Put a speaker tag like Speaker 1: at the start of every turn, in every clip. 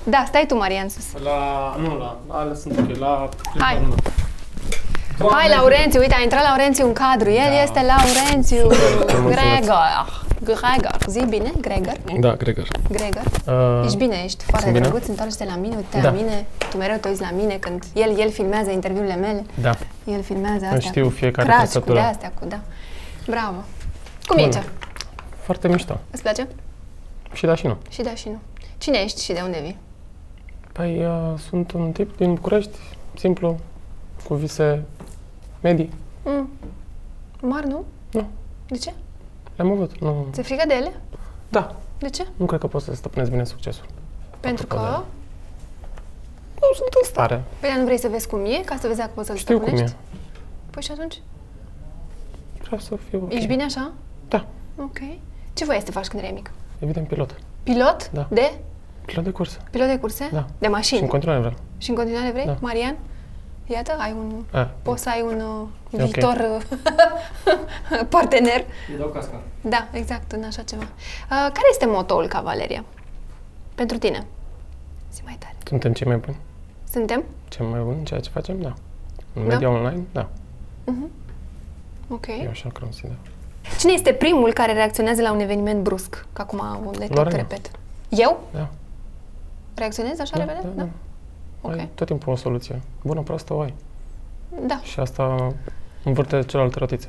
Speaker 1: Da, stai tu, Marian, sus.
Speaker 2: Alea sunt ok, la...
Speaker 1: Hai. Hai, Laurențiu, uite, a intrat Laurențiu în cadru. El este Laurențiu Gregor. Gregor, zi bine? Gregor?
Speaker 2: Da, Gregor.
Speaker 1: Gregor? Ești bine, ești foarte drăguț, întoarce-te la mine, uite la mine. Tu mereu te uiți la mine când el filmează interviurile mele.
Speaker 2: Da.
Speaker 1: El filmează astea.
Speaker 2: Știu fiecare
Speaker 1: craci,
Speaker 2: trăsătură.
Speaker 1: cu de-astea, da. Bravo. Cum e ce?
Speaker 2: Foarte mișto.
Speaker 1: Îți place?
Speaker 2: Și da și nu.
Speaker 1: Și da și nu. Cine ești și de unde vii?
Speaker 2: Păi, sunt un tip din București, simplu, cu vise medii.
Speaker 1: Mari, nu?
Speaker 2: Nu.
Speaker 1: De ce?
Speaker 2: Le-am avut, nu...
Speaker 1: Ți-e frică de ele?
Speaker 2: Da.
Speaker 1: De ce?
Speaker 2: Nu cred că poți să stăpânești bine succesul.
Speaker 1: Pentru că?
Speaker 2: Nu sunt în stare.
Speaker 1: Păi, dar nu vrei să vezi cum e, ca să vezi dacă poți să-l
Speaker 2: Știu
Speaker 1: stăpânești?
Speaker 2: cum e.
Speaker 1: Păi și atunci?
Speaker 2: Vreau să fiu ok.
Speaker 1: Ești bine așa?
Speaker 2: Da.
Speaker 1: Ok. Ce voiai să faci când erai mic?
Speaker 2: Evident, pilot.
Speaker 1: Pilot?
Speaker 2: Da.
Speaker 1: De?
Speaker 2: Pilot de curse.
Speaker 1: Pilot de curse?
Speaker 2: Da.
Speaker 1: De mașini?
Speaker 2: Și în continuare vreau.
Speaker 1: Și în continuare vrei?
Speaker 2: Da.
Speaker 1: Marian? Iată, ai un... Poți să ai un
Speaker 2: okay.
Speaker 1: viitor partener.
Speaker 3: Îi dau casca.
Speaker 1: Da, exact, în așa ceva. Care este motoul Cavaleria? Pentru tine? Zi mai tare.
Speaker 2: Suntem cei mai buni.
Speaker 1: Suntem?
Speaker 2: Cei mai buni în ceea ce facem? Da. În media online? Da.
Speaker 1: Ok.
Speaker 2: Eu așa consider.
Speaker 1: Cine este primul care reacționează la un eveniment brusc? Că acum le tot repet. Eu?
Speaker 2: Da.
Speaker 1: Reacționezi așa repede?
Speaker 2: Da.
Speaker 1: Ok.
Speaker 2: Ai tot timpul o soluție. Bună, proastă, o ai.
Speaker 1: Da.
Speaker 2: Și asta învârte celelalte rotițe.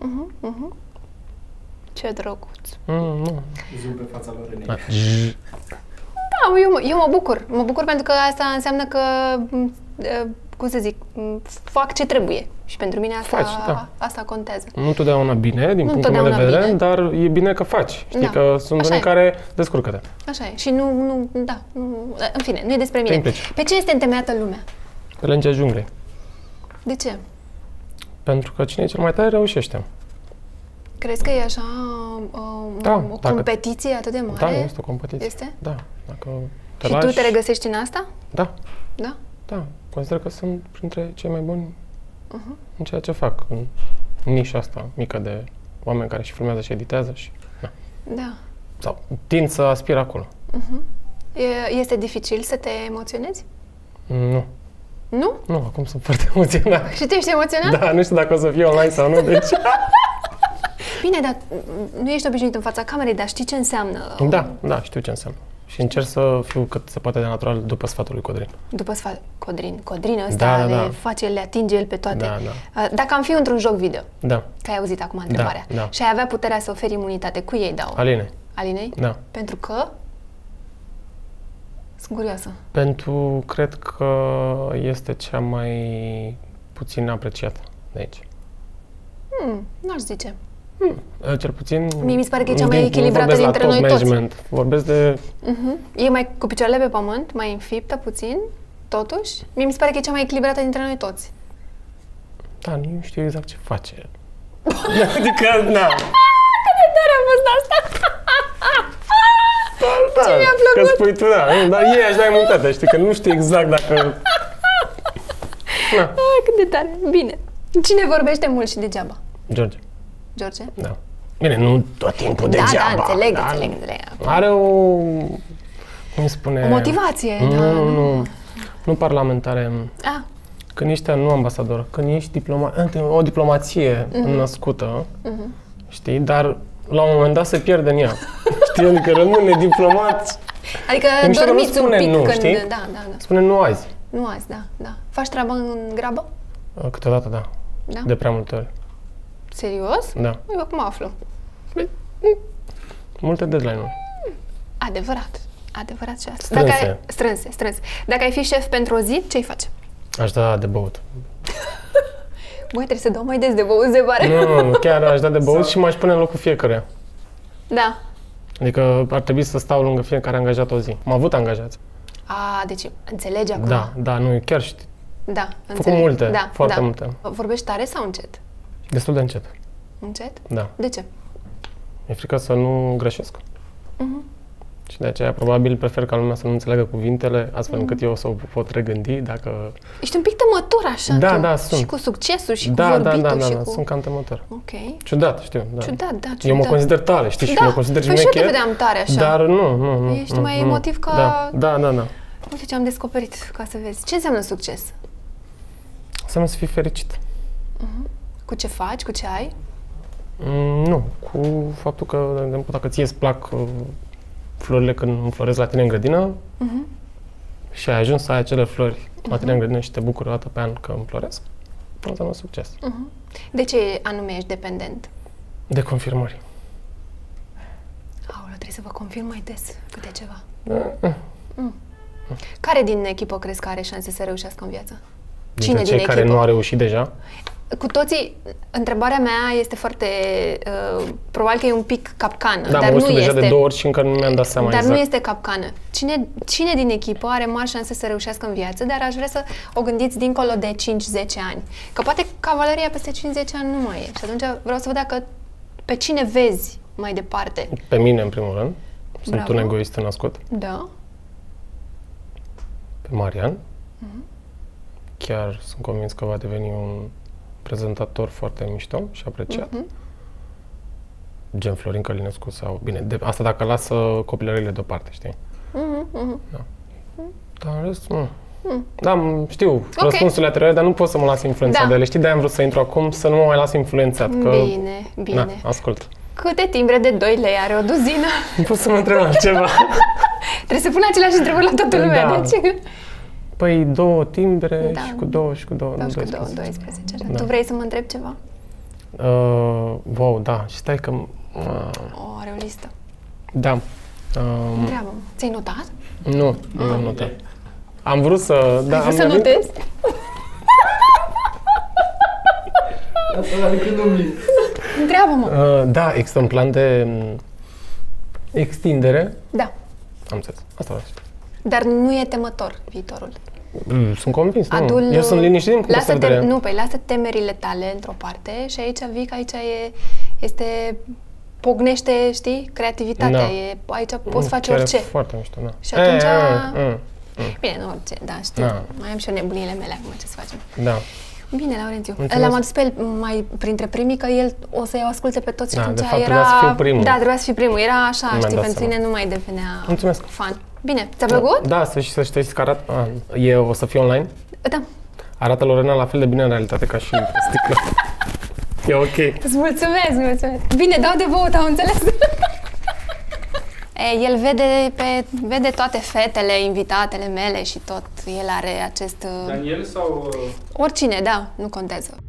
Speaker 1: Ce drăguț.
Speaker 2: Nu.
Speaker 3: Zoom pe fața lor în
Speaker 1: Da, eu mă bucur. Mă bucur pentru că asta înseamnă că, cum să zic, fac ce trebuie. Și pentru mine asta contează.
Speaker 2: Nu întotdeauna bine, din punctul meu de vedere, dar e bine că faci. Știi că sunt unii care descurcă-te.
Speaker 1: Așa e. Și în fine, nu e despre mine. Pe ce este întemeiată lumea?
Speaker 2: Pe legea junglei.
Speaker 1: De ce?
Speaker 2: Pentru că cine e cel mai tare reușește.
Speaker 1: Crezi că e așa o competiție atât de mare?
Speaker 2: Da, este o competiție.
Speaker 1: Este?
Speaker 2: Da. Dacă
Speaker 1: și tu te regăsești în asta?
Speaker 2: Da.
Speaker 1: Da?
Speaker 2: Da. Consider că sunt printre cei mai buni în ceea ce fac, în nișa asta mică de oameni care și filmează și editează și...
Speaker 1: Da.
Speaker 2: Sau tind să aspir acolo.
Speaker 1: Este dificil să te emoționezi?
Speaker 2: Nu.
Speaker 1: Nu?
Speaker 2: Nu, acum sunt foarte emoționat.
Speaker 1: Și tu ești emoționat?
Speaker 2: Da, nu știu dacă o să fie online sau nu, deci...
Speaker 1: Bine, dar nu ești obișnuit în fața camerei, dar știi ce înseamnă?
Speaker 2: Da, știu ce înseamnă. Și încerc să fiu cât se poate de natural după sfatul lui Codrin.
Speaker 1: După sfatul Codrin ăsta le atinge el pe toate.
Speaker 2: Da.
Speaker 1: Dacă am fi într-un joc video,
Speaker 2: că
Speaker 1: ai auzit acum întrebarea, și ai avea puterea să oferi imunitate, cui ei dau?
Speaker 2: Alinei.
Speaker 1: Alinei?
Speaker 2: Da.
Speaker 1: Pentru că? Sunt curioasă.
Speaker 2: Pentru, cred că este cea mai puțin apreciată de aici.
Speaker 1: N-aș zice.
Speaker 2: Cel puțin...
Speaker 1: Mie mi se pare că e cea mai echilibrată dintre noi toți.
Speaker 2: Vorbesc de...
Speaker 1: E mai cu picioarele pe pământ, mai înfiptă puțin, totuși. Mie mi se pare că e cea mai echilibrată dintre noi toți.
Speaker 2: Da, nu știu exact ce face. Adică,
Speaker 1: Cât de tare a fost asta! Ce mi-a plăcut!
Speaker 2: Că spui tu, dar ei aș da imunitate, știi, că nu știu exact dacă...
Speaker 1: Cât de tare! Bine. Cine vorbește mult și degeaba?
Speaker 2: George.
Speaker 1: George?
Speaker 2: Da. Bine, nu tot timpul degeaba.
Speaker 1: Da, înțeleg.
Speaker 2: Are o... cum spune...
Speaker 1: O motivație,
Speaker 2: Nu parlamentare. Când ești nu ambasador, când ești o diplomație născută, știi, dar la un moment dat se pierde în ea. Știi, adică rămâne diplomat.
Speaker 1: Adică dormiți un pic când...
Speaker 2: Știi?
Speaker 1: Da.
Speaker 2: Spune nu azi.
Speaker 1: Nu azi, da. Faci treaba în grabă?
Speaker 2: Câteodată, da. De prea multe ori.
Speaker 1: Serios?
Speaker 2: Da.
Speaker 1: Eu acum aflu.
Speaker 2: Multe deadline-uri.
Speaker 1: Adevărat și asta. Strânse. Dacă ai fi șef pentru o zi, ce-i faci?
Speaker 2: Aș da de băut.
Speaker 1: Băi, trebuie să dau mai des de băut, se pare.
Speaker 2: Nu, chiar aș da de băut și m-aș pune în locul fiecăruia.
Speaker 1: Da.
Speaker 2: Adică ar trebui să stau lângă fiecare angajat o zi. Am avut angajați.
Speaker 1: Deci înțelegi acum?
Speaker 2: Da, nu, chiar știi.
Speaker 1: Da, înțeleg.
Speaker 2: Făcut multe, foarte multe.
Speaker 1: Vorbești tare sau încet?
Speaker 2: Destul de încet.
Speaker 1: Încet?
Speaker 2: Da.
Speaker 1: De ce?
Speaker 2: Mi-e frică să nu greșesc. Și de aceea probabil prefer ca lumea să nu înțeleagă cuvintele, astfel încât eu să o pot regândi dacă...
Speaker 1: Ești un pic tămător așa
Speaker 2: Da, sunt.
Speaker 1: Și cu succesul și cu vorbitul și cu...
Speaker 2: Da, sunt cam tămător.
Speaker 1: Ok.
Speaker 2: Ciudat, știu, da.
Speaker 1: Ciudat.
Speaker 2: Eu mă consider tare, știi, și mă consider șmecher.
Speaker 1: Și eu te vedeam tare așa.
Speaker 2: Dar nu.
Speaker 1: Ești mai emotiv ca...
Speaker 2: Da.
Speaker 1: Uite ce am descoperit, ca să vezi. Ce înseamnă succes?
Speaker 2: Înseamnă să fii fericit.
Speaker 1: Cu ce faci, cu ce ai?
Speaker 2: Nu, cu faptul că, de exemplu, dacă ție îți plac florile când înfloresc la tine în grădină și ai ajuns să ai acele flori la tine în grădină și te bucuri o dată pe an că înfloresc, înseamnă succes.
Speaker 1: De ce anume ești dependent?
Speaker 2: De confirmări.
Speaker 1: Aoleu, trebuie să vă confirm mai des câte ceva. Care din echipă crezi că are șanse să reușească în viață?
Speaker 2: Dintre cei care nu au reușit deja?
Speaker 1: Cu toții, întrebarea mea este foarte... probabil că e un pic capcană,
Speaker 2: Da,
Speaker 1: dar
Speaker 2: mă
Speaker 1: nu
Speaker 2: deja
Speaker 1: este.
Speaker 2: de 2 ori și încă nu mi-am dat seama
Speaker 1: Dar
Speaker 2: exact.
Speaker 1: nu este capcană. Cine din echipă are mari șanse să reușească în viață, dar aș vrea să o gândiți dincolo de 5-10 ani. Că poate cavaleria peste 5-10 ani nu mai e. Și atunci vreau să văd dacă pe cine vezi mai departe.
Speaker 2: Pe mine, în primul rând. Sunt
Speaker 1: Bravo.
Speaker 2: un egoist născut.
Speaker 1: Da.
Speaker 2: Pe Marian. Chiar sunt convins că va deveni un prezentator foarte mișto și apreciat. Gen Florin Călinescu sau... Bine, asta dacă lasă copilările deoparte, știi? Da. Dar în rest, nu. Da, știu răspunsurile anterioare, dar nu pot să mă las influențat de ele. Știi, de-aia am vrut să intru acum, să nu mă mai las influențat. Că...
Speaker 1: Bine, bine.
Speaker 2: Da, ascult.
Speaker 1: Câte timbre de 2 lei are o duzină?
Speaker 2: Nu pot să mă întreb altceva.
Speaker 1: Trebuie să pun aceleași întrebări la toată lumea,
Speaker 2: Da.
Speaker 1: deci...
Speaker 2: Păi 2 timbre și cu 2 și cu 2.
Speaker 1: 12. Tu vrei să mă întrebi ceva?
Speaker 2: Wow, da. Și stai că...
Speaker 1: Are o listă.
Speaker 2: Da.
Speaker 1: Întreabă-mă. Ți-ai notat?
Speaker 2: Nu am notat. Am vrut să...
Speaker 1: Ai vrut să notezi?
Speaker 3: Asta de când nu-mi
Speaker 1: Întreabă-mă.
Speaker 2: Da, există un plan de extindere.
Speaker 1: Da.
Speaker 2: Am înțeles. Asta vreau să știu.
Speaker 1: Dar nu e temător viitorul.
Speaker 2: Sunt convins, nu. Eu sunt liniștit din punctul de vedere.
Speaker 1: Nu, păi lasă temerile tale într-o parte și aici vii că aici este... Pognește, știi, creativitatea.
Speaker 2: Da.
Speaker 1: Aici poți face orice.
Speaker 2: Foarte mișto, da.
Speaker 1: Și atunci... Bine, nu orice, da, știu.
Speaker 2: Da.
Speaker 1: Mai am și eu nebunile mele acum, ce să facem.
Speaker 2: Da.
Speaker 1: Bine, Laurențiu.
Speaker 2: Mulțumesc.
Speaker 1: L-am adus pe el mai printre primii, că el o să-i asculte pe toți și atunci
Speaker 2: de fapt,
Speaker 1: era...
Speaker 2: trebuia să fiu primul.
Speaker 1: Da, trebuia să fii primul. Era așa,
Speaker 2: Mi-am
Speaker 1: știi,
Speaker 2: dat
Speaker 1: pentru
Speaker 2: seama.
Speaker 1: tine nu mai devenea
Speaker 2: Mulțumesc.
Speaker 1: fan. Bine, ți-a plăcut?
Speaker 2: Da, să știți că arată... o să fie online?
Speaker 1: Da.
Speaker 2: Arată Lorena la fel de bine în realitate ca și pe sticlă. E ok.
Speaker 1: Îți mulțumesc. Bine, dau de băut, am înțeles. El vede toate fetele, invitatele mele și tot. El are acest...
Speaker 3: Daniel sau...
Speaker 1: Oricine, da, nu contează.